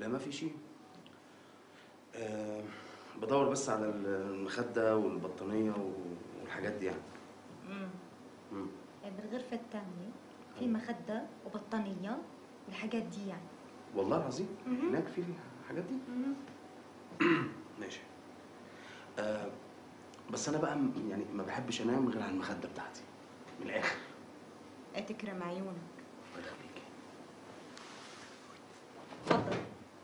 ما في شيء. أه بدور بس على المخدة والبطانية والحاجات دي يعني. بالغرفة الثانية في مخدة وبطانية والحاجات دي يعني. والله العظيم هناك في الحاجات دي؟ ماشي. بس أنا بقى يعني ما بحبش أنام غير على المخدة بتاعتي من الآخر. تكرم عيونك. الله يخليكي. اتفضل.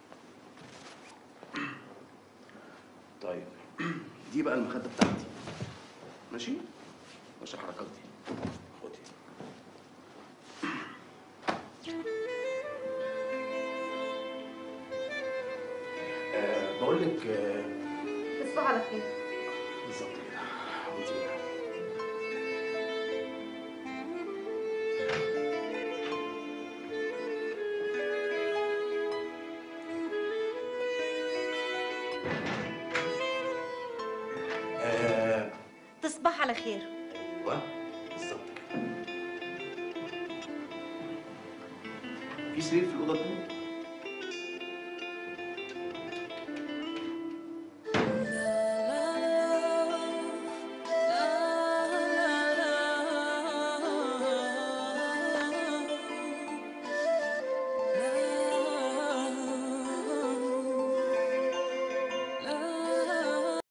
طيب دي بقى المخدة بتاعتي. ماشي؟ ماشي الحركات دي. خدي. بقول لك تصبح على خير. بالظبط كده. وانت بقى. تصبح على خير. ايوه بالظبط كده. في سرير في الاوضه دي؟